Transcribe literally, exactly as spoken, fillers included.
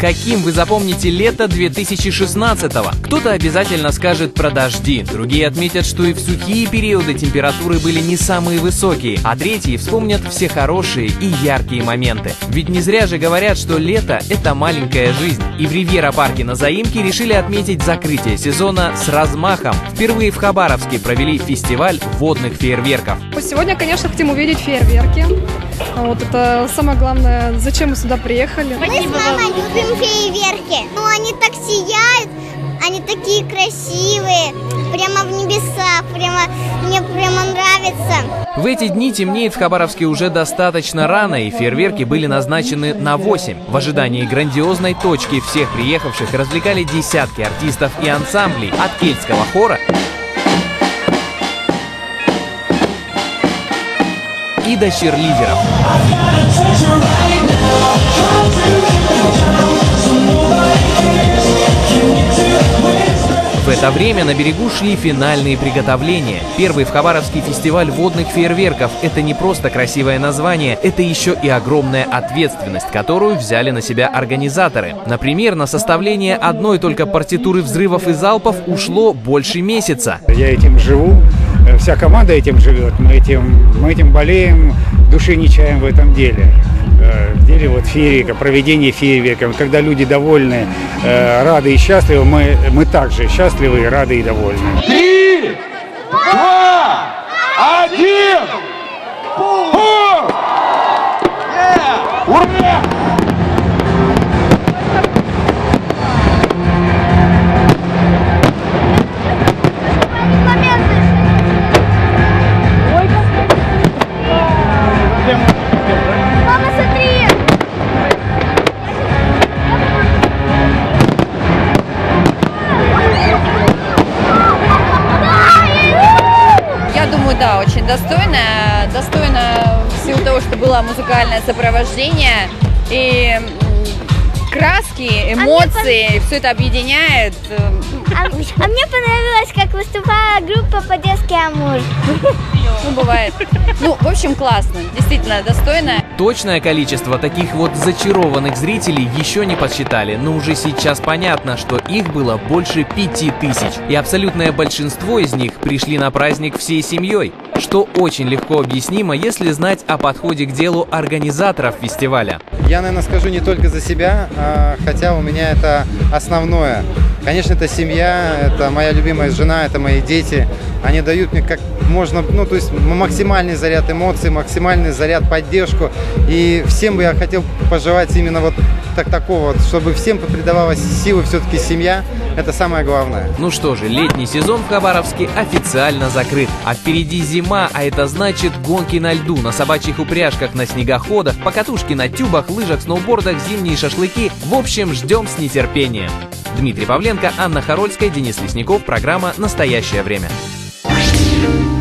каким вы запомните лето две тысячи шестнадцатого? Кто-то обязательно скажет про дожди, другие отметят, что и в сухие периоды температуры были не самые высокие, а третьи вспомнят все хорошие и яркие моменты. Ведь не зря же говорят, что лето — это маленькая жизнь. И в Ривьера-парке на Заимке решили отметить закрытие сезона с размахом. Впервые в Хабаровске провели фестиваль водных фейерверков. Сегодня, конечно, хотим увидеть фейерверки. Вот это самое главное, зачем мы сюда приехали. Мы с мамой любим фейерверки. Ну, они так сияют, они такие красивые, прямо в небесах, прямо, мне прямо нравится. В эти дни темнеет в Хабаровске уже достаточно рано, и фейерверки были назначены на восемь. В ожидании грандиозной точки всех приехавших развлекали десятки артистов и ансамблей, от кельтского хора и до чирлидеров. В это время на берегу шли финальные приготовления. Первый в Хабаровске фестиваль водных фейерверков – это не просто красивое название, это еще и огромная ответственность, которую взяли на себя организаторы. Например, на составление одной только партитуры взрывов и залпов ушло больше месяца. Я этим живу, вся команда этим живет, мы этим, мы этим болеем, души не чаем в этом деле. В деле вот фейерверка, проведение фейерверка. Когда люди довольны, рады и счастливы, мы, мы также счастливы, рады и довольны. Три, два, один! Ура! Да, очень достойно, достойно в силу того, что было музыкальное сопровождение и краски, эмоции, все это объединяет. А, а мне понравилось, как выступала группа «По-детски Амур». Ну, бывает. Ну, в общем, классно, действительно достойно. Точное количество таких вот зачарованных зрителей еще не подсчитали, но уже сейчас понятно, что их было больше пяти тысяч. И абсолютное большинство из них пришли на праздник всей семьей, что очень легко объяснимо, если знать о подходе к делу организаторов фестиваля. Я, наверное, скажу не только за себя, хотя у меня это основное. Конечно, это семья, это моя любимая жена, это мои дети. Они дают мне как можно, ну, то есть максимальный заряд эмоций, максимальный заряд поддержку. И всем бы я хотел пожелать именно вот так, такого, вот, чтобы всем придавалась силы все-таки семья. Это самое главное. Ну что же, летний сезон в Хабаровске официально закрыт. А впереди зима, а это значит гонки на льду, на собачьих упряжках, на снегоходах, покатушки на тюбах, лыжах, сноубордах, зимние шашлыки. В общем, ждем с нетерпением. Дмитрий Павленко, Анна Харольская, Денис Лесников. Программа «Настоящее время».